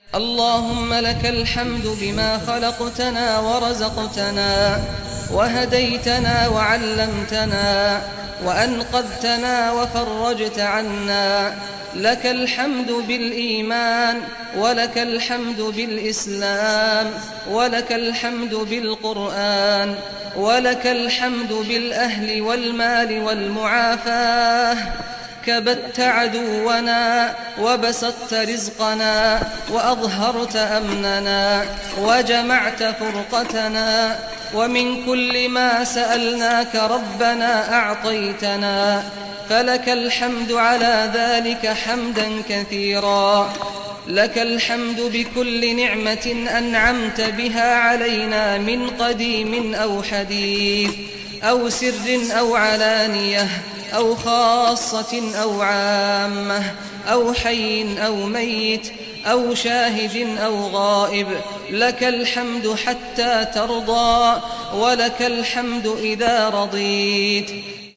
اللهم لك الحمد بما خلقتنا ورزقتنا وهديتنا وعلمتنا وأنقذتنا وفرجت عنا. لك الحمد بالإيمان، ولك الحمد بالإسلام، ولك الحمد بالقرآن، ولك الحمد بالأهل والمال والمعافاة. كبت عدونا وبسطت رزقنا وأظهرت أمننا وجمعت فرقتنا، ومن كل ما سألناك ربنا أعطيتنا، فلك الحمد على ذلك حمدا كثيرا. لك الحمد بكل نعمة أنعمت بها علينا من قديم أو حديث أو سر أو علانية أو خاصة أو عامة أو حي أو ميت أو شاهد أو غائب. لك الحمد حتى ترضى، ولك الحمد إذا رضيت.